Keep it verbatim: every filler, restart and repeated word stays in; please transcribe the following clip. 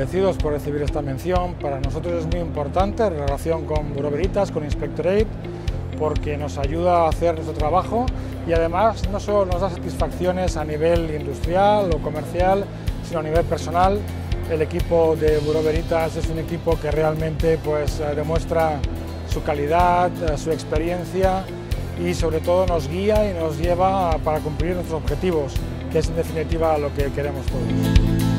agradecidos por recibir esta mención. Para nosotros es muy importante en relación con Bureau Veritas, con Inspectorate, porque nos ayuda a hacer nuestro trabajo y además no solo nos da satisfacciones a nivel industrial o comercial, sino a nivel personal. El equipo de Bureau Veritas es un equipo que realmente pues, demuestra su calidad, su experiencia y sobre todo nos guía y nos lleva para cumplir nuestros objetivos, que es en definitiva lo que queremos todos.